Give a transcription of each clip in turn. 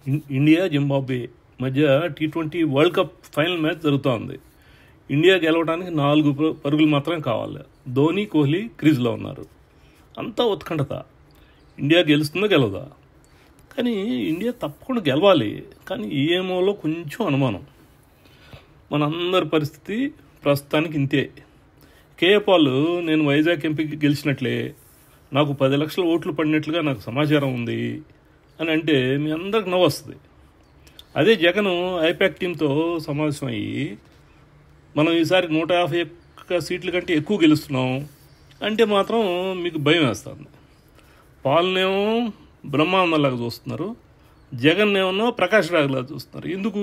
India Zimbabwe మధ్య T20 world cup final match జరుగుతోంది. India గెలవడానికి 4 పరుగులు మాత్రమే కావాలి. ధోని, కోహ్లీ క్రీజ్లో ఉన్నారు. అంతా ఉత్కంఠత. ఇండియా గెలుస్తుందో గెలవదా? కానీ ఇండియా తప్పకుండా గెలవాలి. కానీ ఏమోలో కొంచెం అనుమానం. మనందరి పరిస్థితి ప్రస్తుతానికి ఇంతే. కేఏ పాల్ నేను వైజాగ్ ఎంపీకి గెలిచినట్లే, నాకు 10 లక్షల ఓట్లు పడినట్లుగా నాకు సమాచారం ఉంది అని అంటే మీ అందరికి నవ్వు వస్తుంది. అదే జగన్ ఐపాక్ టీంతో సమావేశం అయ్యి మనం ఈసారి 151 సీట్ల కంటే ఎక్కువ గెలుస్తున్నాం అంటే మాత్రం మీకు భయం వేస్తుంది. పాల్నేమో బ్రహ్మానందంలాగా చూస్తున్నారు, జగన్ ఏమన్నా ప్రకాష్ రాజ్లాగా చూస్తున్నారు. ఎందుకు?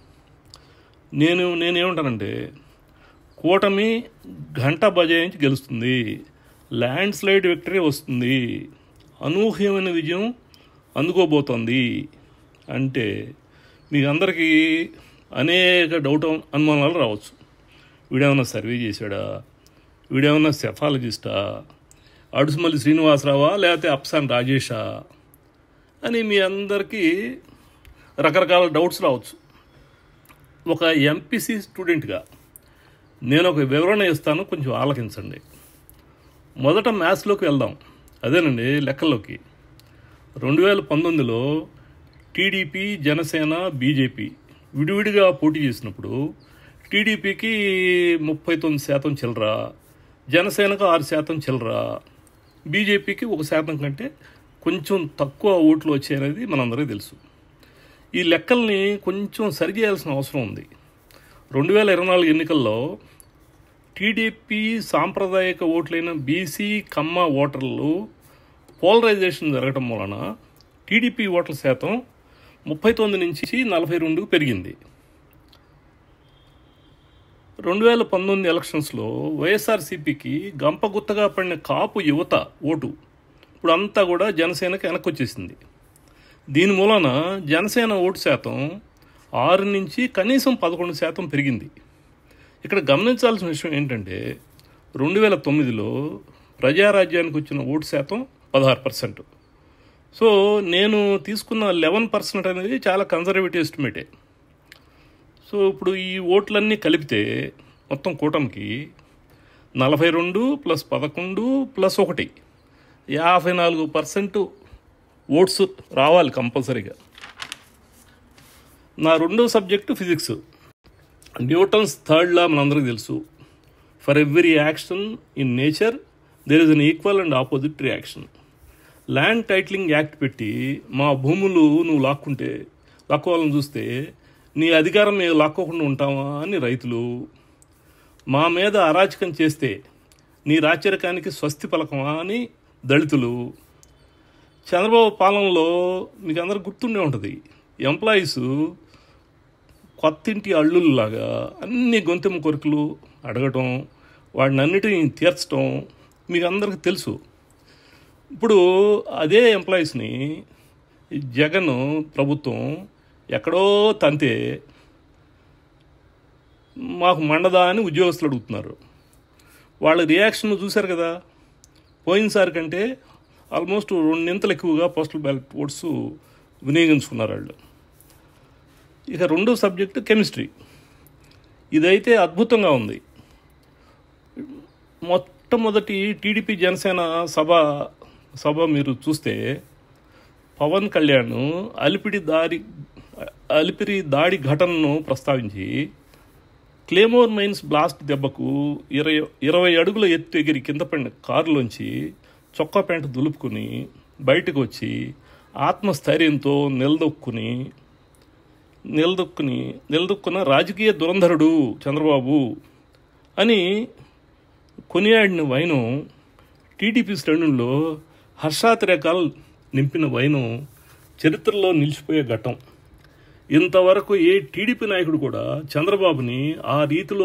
నేనేమంటానంటే కూటమి గంట బజాయించి గెలుస్తుంది, ల్యాండ్ స్లైడ్ విక్టరీ వస్తుంది, అనూహ్యమైన విజయం అందుకోబోతోంది అంటే మీకు అందరికీ అనేక అనుమానాలు రావచ్చు. వీడేమన్నా సర్వే చేశాడా, వీడేమన్నా సెఫాలజిస్టా, అడుసుమల్లి శ్రీనివాసరావా, లేకపోతే అప్సాన్ రాజేషా అని మీ అందరికీ రకరకాల డౌట్స్ రావచ్చు. ఒక ఎంపీసీ స్టూడెంట్గా నేను ఒక వివరణ ఇస్తాను, కొంచెం ఆలకించండి. మొదట మ్యాథ్స్లోకి వెళ్దాం. అదేనండి లెక్కల్లోకి. 2019లో టీడీపీ, జనసేన, బీజేపీ విడివిడిగా పోటీ చేసినప్పుడు టీడీపీకి 39% చిల్లర, జనసేనకు 6% చిల్లర, బీజేపీకి 1% కంటే కొంచెం తక్కువ ఓట్లు వచ్చాయనేది మనందరికీ తెలుసు. ఈ లెక్కల్ని కొంచెం సరిచేయాల్సిన అవసరం ఉంది. 2024 ఎన్నికల్లో టీడీపీ సాంప్రదాయిక ఓట్లైన బీసీ, కమ్మ ఓటర్లు పోలరైజేషన్ జరగటం వలన టీడీపీ ఓట్ల శాతం 39 నుంచి 42 పెరిగింది. 2019 ఎలక్షన్స్లో వైఎస్ఆర్సీపీకి గంపగుత్తగా పడిన కాపు యువత ఓటు ఇప్పుడు అంతా కూడా జనసేనకి వెనక్కి వచ్చేసింది. దీని మూలన జనసేన ఓటు శాతం 6 నుంచి కనీసం 11% పెరిగింది. ఇక్కడ గమనించాల్సిన విషయం ఏంటంటే 2009లో ప్రజారాజ్యానికి వచ్చిన ఓటు శాతం 16%. సో నేను తీసుకున్న 11% అనేది చాలా కన్జర్వేటివ్ ఎస్టిమేటే. సో ఇప్పుడు ఈ ఓట్లన్నీ కలిపితే మొత్తం కూటమికి 42 + 11 + 1 54% ఓట్స్ రావాలి కంపల్సరీగా. నా రెండో subject physics. Newton's third law మనందరికీ తెలుసు. For every action in nature there is an equal and opposite reaction. Land titling act పెట్టి మా భూములు నువ్వు లాక్కోవాలని చూస్తే నీ అధికారం మేము లాక్కోకుండా ఉంటామా అని రైతులు, మా మీద అరాచకం చేస్తే నీ రాచరికానికి స్వస్తి పలకమా అని దళితులు. చంద్రబాబు పాలనలో మీకు అందరికి గుర్తుండే ఉంటుంది, ఎంప్లాయీస్ కొత్తింటి అల్లుల్లాగా అన్ని గొంతెమ్మ కోరికలు అడగటం, వాడిని అన్నిటినీ తీర్చడం మీకు అందరికీ తెలుసు. ఇప్పుడు అదే ఎంప్లాయీస్ని జగన్ ప్రభుత్వం ఎక్కడో తంతే మాకు మండదా అని ఉద్యోగస్తులు అడుగుతున్నారు. వాళ్ళ రియాక్షన్ చూశారు కదా. పోయినసారి కంటే ఆల్మోస్ట్ 2 ఎక్కువగా పోస్టల్ బ్యాలెట్ ఓట్స్ వినియోగించుకున్నారు వాళ్ళు. ఇక రెండో సబ్జెక్టు కెమిస్ట్రీ. ఇదైతే అద్భుతంగా ఉంది. మొట్టమొదటి టీడీపీ జనసేన సభ మీరు చూస్తే పవన్ కళ్యాణ్ అలిపిరి దాడి ఘటనను ప్రస్తావించి క్లేమోర్ మైన్స్ బ్లాస్ట్ దెబ్బకు 20 అడుగుల ఎత్తు ఎగిరి కింద పడిన కారులోంచి చొక్కా ప్యాంటు దులుపుకుని బయటకు వచ్చి ఆత్మస్థైర్యంతో నిలదొక్కున్న రాజకీయ దురంధరుడు చంద్రబాబు అని కొనియాడిన వైనం, టీడీపీ శ్రేణుల్లో హర్షాతిరేకాలు నింపిన వైనం చరిత్రలో నిలిచిపోయే ఘట్టం. ఇంతవరకు ఏ టీడీపీ నాయకుడు కూడా చంద్రబాబుని ఆ రీతిలో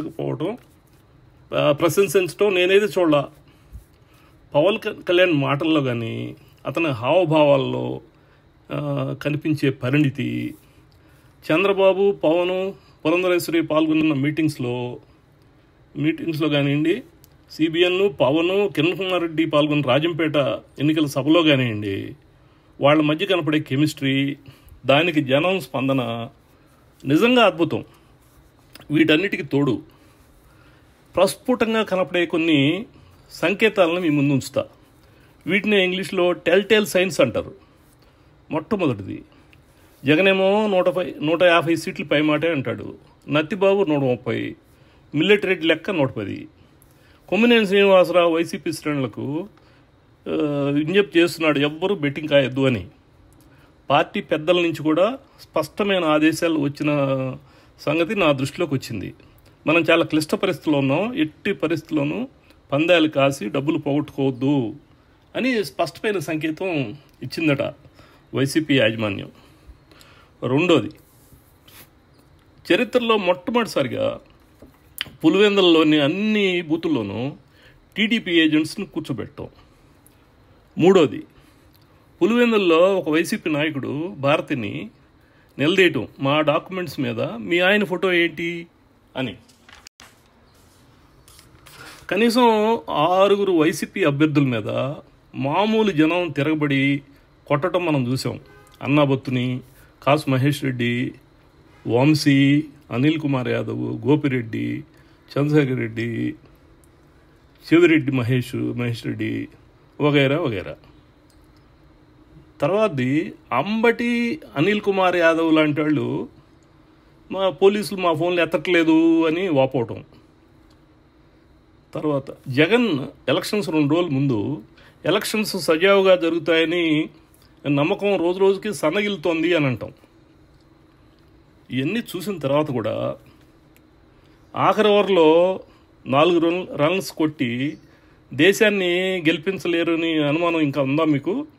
ప్రశంసించడం నేనైతే చూడలా. పవన్ కళ్యాణ్ మాటల్లో కానీ అతని హావభావాల్లో కనిపించే పరిణితి, చంద్రబాబు, పవను, పురంధరేశ్వరి పాల్గొన్న మీటింగ్స్లో కానివ్వండి, సిబిఎన్, పవను, కిరణ్ కుమార్ రెడ్డి పాల్గొన్న రాజంపేట ఎన్నికల సభలో కానివ్వండి, వాళ్ళ మధ్య కనపడే కెమిస్ట్రీ, దానికి జనం స్పందన నిజంగా అద్భుతం. వీటన్నిటికీ తోడు ప్రస్ఫుటంగా కనపడే కొన్ని సంకేతాలను మీ ముందు ఉంచుతా. వీటిని ఇంగ్లీష్లో టెల్ సైన్స్ అంటారు. మొట్టమొదటిది, జగనేమో 150 సీట్లు పైమాటే అంటాడు. నత్తిబాబు 130, మిల్లెట్ రెడ్డి లెక్క 110. కొమ్మినేని శ్రీనివాసరావు వైసీపీ శ్రేణులకు విజ్ఞప్తి చేస్తున్నాడు ఎవ్వరూ బెట్టింగ్ కాయొద్దు అని. పార్టీ పెద్దల నుంచి కూడా స్పష్టమైన ఆదేశాలు వచ్చిన సంగతి నా దృష్టిలోకి వచ్చింది. మనం చాలా క్లిష్ట పరిస్థితుల్లో ఉన్నాం, ఎట్టి పరిస్థితుల్లోనూ పందాలు కాసి డబ్బులు పోగొట్టుకోవద్దు అని స్పష్టమైన సంకేతం ఇచ్చిందట వైసీపీ యాజమాన్యం. రెండోది, చరిత్రలో మొట్టమొదటిసారిగా పులివెందులలోని అన్ని బూతుల్లోనూ టీడీపీ ఏజెంట్స్ని కూర్చోబెట్టడం. మూడోది, పులివెందుల్లో ఒక వైసీపీ నాయకుడు భారతిని నిలదీయటం, మా డాక్యుమెంట్స్ మీద మీ ఆయన ఫోటో ఏంటి అని. కనీసం 6 వైసీపీ అభ్యర్థుల మీద మామూలు జనం తిరగబడి కొట్టడం మనం చూసాం. అన్నాబత్తుని, కాసు మహేష్ రెడ్డి, వంశీ, అనిల్ కుమార్ యాదవ్, గోపిరెడ్డి, చంద్రశేఖర్ రెడ్డి, చెవిరెడ్డి మహేష్ రెడ్డి వగైరా వగైరా. తర్వాతది అంబటి అనిల్ కుమార్ యాదవ్ లాంటి వాళ్ళు మా పోలీసులు మా ఫోన్లు ఎత్తట్లేదు అని వాపోవటం. తర్వాత జగన్ ఎలక్షన్స్ 2 రోజుల ముందు ఎలక్షన్స్ సజావుగా జరుగుతాయని నమ్మకం రోజు రోజుకి సన్నగిలుతోంది అని అంటాం. ఇవన్నీ చూసిన తర్వాత కూడా ఆఖరి ఓవర్లో 4 రన్స్ కొట్టి దేశాన్ని గెలిపించలేరు అని అనుమానం ఇంకా ఉందా మీకు?